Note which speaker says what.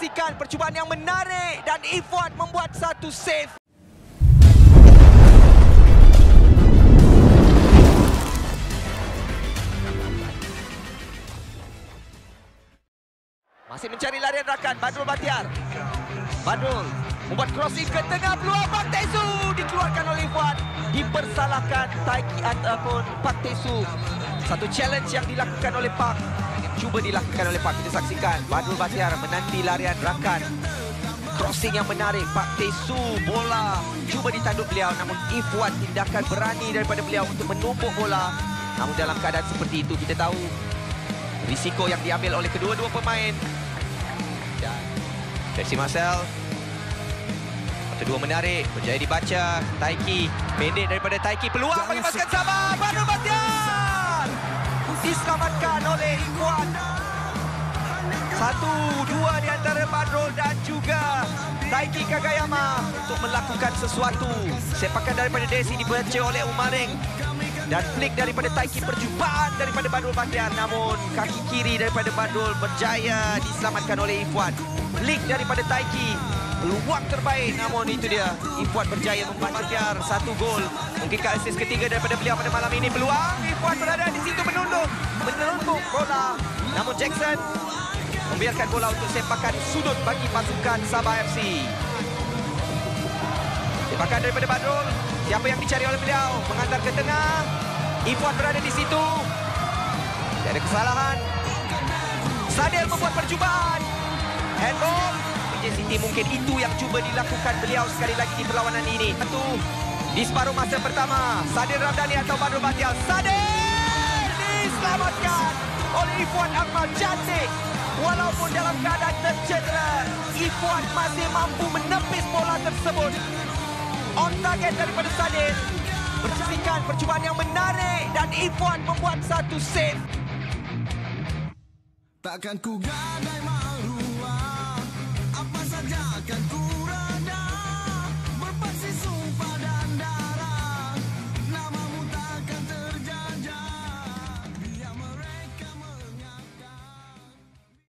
Speaker 1: saksikan percubaan yang menarik dan Ifuad membuat satu save. Masih mencari larian rakan Badrul Batiar. Badrul membuat crossing ke tengah, peluang Pak Tesu dikeluarkan oleh Ifuad. Dipersalahkan Taiki ataupun Pak Tesu. Satu challenge yang dilakukan oleh Pak, cuba dilakukan oleh Pak. Kita saksikan Badrul Batiar menanti larian rakan. Crossing yang menarik, Pak Tesu bola cuba ditanduk beliau, namun Ifuad tindakan berani daripada beliau untuk menumpuk bola. Namun dalam keadaan seperti itu kita tahu risiko yang diambil oleh kedua-dua pemain. Pepsi Marcel. Kedua menarik, berjaya dibaca. Taiki, pendek daripada Taiki. Peluang bagi pasukan Sabah. Badrul Batiar diselamatkan oleh Ifuad. 1-2 di antara Badrul dan juga Taiki Kagayama untuk melakukan sesuatu. Sepakan daripada Desi dibaca oleh Umareng. Dan flick daripada Taiki, percubaan daripada Badrul Batiar. Namun kaki kiri daripada Badrul berjaya diselamatkan oleh Ifuad. Flick daripada Taiki, peluang terbaik, namun itu dia. Ifuad berjaya membacakan satu gol. Mungkinkah assist ketiga daripada beliau pada malam ini. Peluang, Ifuad berada di situ menunduk bola. Namun Jackson membiarkan bola untuk sepakan sudut bagi pasukan Sabah FC. Sepakan daripada Badrul. Siapa yang dicari oleh beliau? Menghantar ke tengah. Ifuad berada di situ. Tidak ada kesalahan. Sadil membuat percubaan. Handball. PJ City mungkin itu yang cuba dilakukan beliau sekali lagi di perlawanan ini. Satu di separuh masa pertama. Sadil Ramdhani atau Badrul Batiar. Sadil diselamatkan oleh Ifuad Akmal. Cantik. Walaupun dalam keadaan tercedera, Ifuad masih mampu menepis bola tersebut. On target daripada Sadil. Bersaksikan percubaan yang menarik dan Ifuad membuat satu save.
Speaker 2: Takkan ku gadai malu.